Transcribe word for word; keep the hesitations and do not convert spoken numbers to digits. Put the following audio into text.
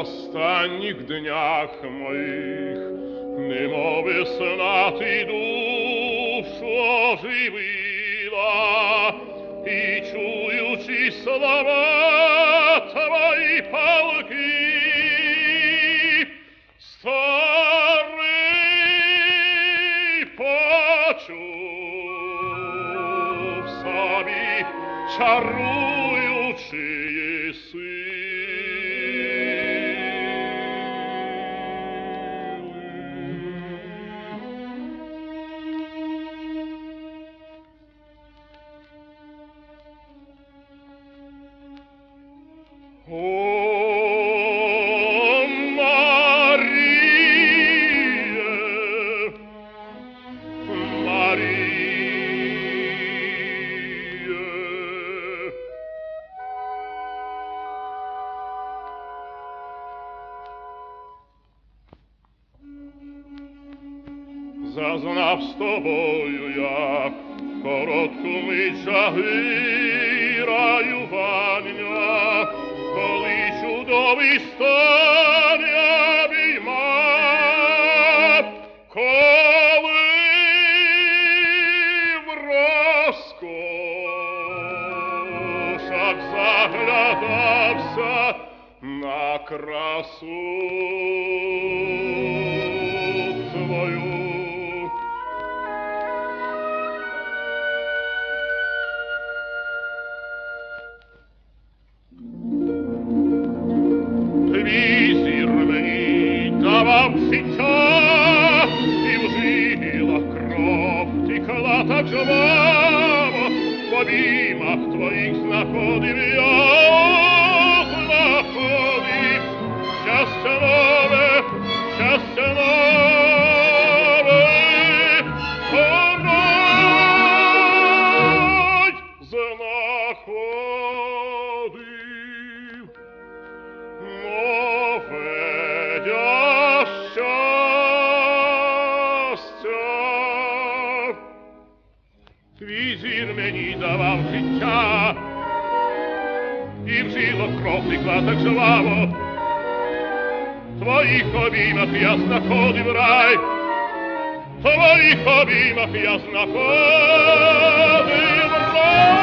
останніх днях моїх, немов весна ти душу оживила, і чуючи слова твої палки, старий почув собі чаруючі сили. О, Маріє, Маріє, зазнав з тобою я коротку мить жаги раювання, коли чудовий стан я обіймав, коли в розкошах заглядався на красу твою. Твій зір мені давав життя, і в жилах кров текла так жваво, в обіймах твоїх знаходив я, знаходив щастя нове, щастя нове, помай знаходив. Нове я щастя. Твій зір мені давав життя, і в жилах кров текла так жваво, в твоїх обіймах я знаходив рай, в твоїх обіймах я знаходив рай.